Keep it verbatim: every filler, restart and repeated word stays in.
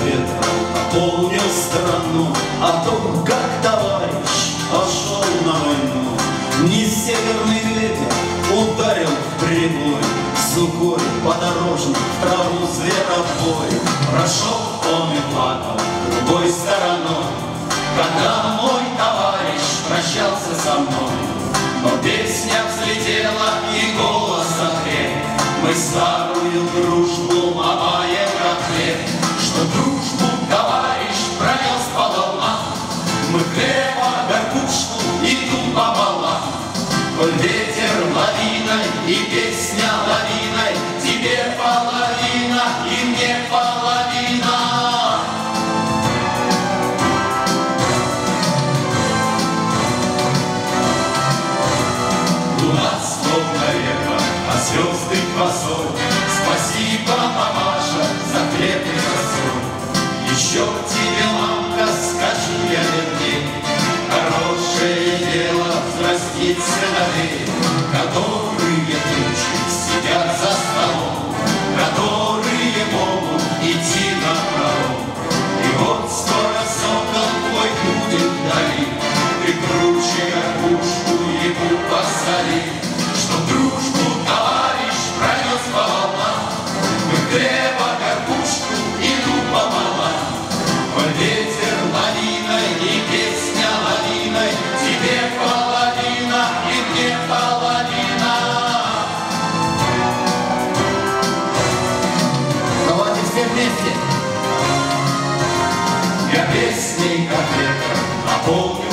ветром наполнил страну, о том, как товарищ пошел на войну. Не северный ветер ударил в прибой, сухой подорожник в траву зверобой. Прошел он и плакал другой стороной, когда мой товарищ прощался со мной. Но песня взлетела и голос огрел, мы старую дружбу ломаем как хлеб. Что дружбу товарищ пронес по волнам, мы хлеба, горбушку и ту пополам. Коль ветер лавиной и песня лавиной, тебе половина и мне половина. Луна словно река, а звезды косой. Спасибо, мамаша, за хлеб и за соль. Еще тебе, мамка, скажу я верней, хорошее дело взрастить сыновей, которые тучи сидят за столом, которые могут идти напролом. И вот скоро сокол твой будет вдали, ты круче горбушку ему посоли. Что дружбу товарищ пронес по волнам, мы хлеба, горбушку и тупо пополам. Коль ветер лавиной и песня лавиной, тебе половина и мне половина. Давайте все вместе. Я песней, как ветер, наполню